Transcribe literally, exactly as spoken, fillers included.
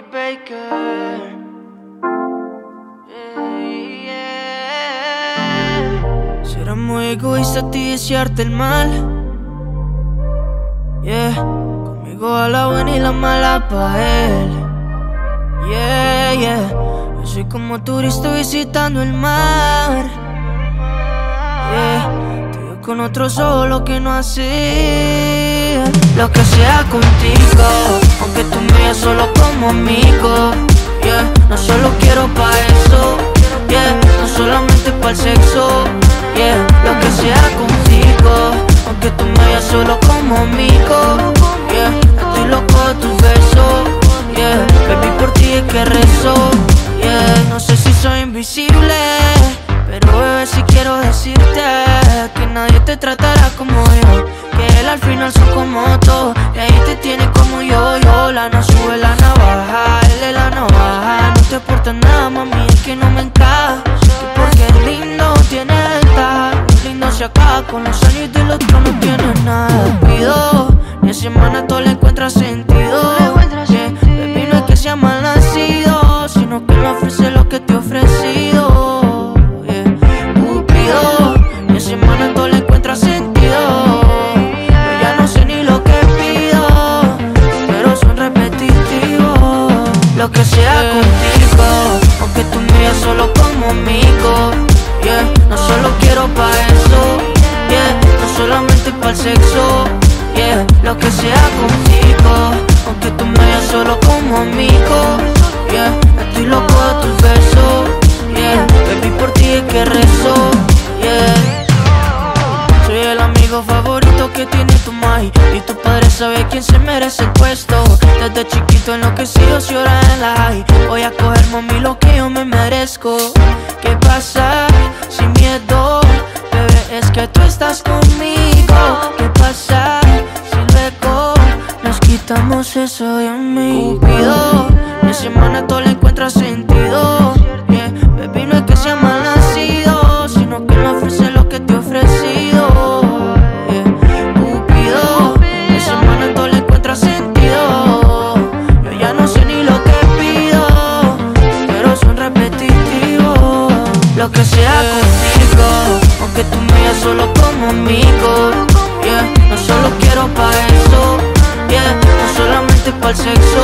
Baker. Yeah, yeah. Será muy egoísta a ti desearte el mal. Yeah, conmigo a la buena y la mala pa' él. Yeah, yeah. Yo soy como turista visitando el mar. Yeah, tú con otro solo que no hacía. Lo que sea contigo, aunque tú me veas solo como amigo. Yeah, no solo quiero pa' eso. Yeah, no solamente pa' el sexo. Yeah, lo que sea contigo, aunque tú me veas solo como amigo. Yeah, estoy loco de tus besos. Yeah, baby, por ti es que rezo. Yeah, no sé si soy invisible, pero bebé, si quiero decirte que nadie te tratará como yo, que él al final son como todo, y ahí te tiene como yo, yo. La no sube la navaja, él es la navaja. No te aporta nada, mami, es que no me encaja. Que porque es lindo tiene ventaja. Lo lindo se acaba con los años y del otro no tiene nada. Pido, ni semana todo le encuentra sentido. Yeah, baby, no es que sea mal nacido, sino que no ofrece lo que te he ofrecido. Yeah, Cupido, ni semana todo le encuentra sentido. Yo ya no sé ni lo que pido, pero son repetitivos. Lo que sea yeah. Contigo, aunque tú me veas solo como amigo. Yeah, no solo quiero pa' eso. Yeah, no solamente pa' el sexo. Yeah, lo que sea contigo, aunque tú me veas solo como amigo. Yeah, estoy loco de tus besos. Yeah, baby, por ti es que rezo. Yeah, soy el amigo favorito que tiene tu mai, y tu padre sabe quién se merece el puesto. Desde chiquito enloquecido si llora en la high. Voy a coger, mami, lo que yo me merezco. ¿Qué pasa? Sin miedo, bebé, es que tú estás conmigo. ¿Qué pasa? Si luego nos quitamos eso de mí. Cupido, mi semana todo le encuentra sentido. Yeah, baby, no es que sea mal nacido, sino que no ofrece lo que te he ofrecido. Yeah, Cupido, mi semana todo le encuentra sentido. Yo ya no sé ni lo que pido, pero son repetitivos. Lo que sea contigo, aunque tú me veas solo como amigo. Yeah, no solo quiero pa' eso. Yeah, no solamente pa' el sexo.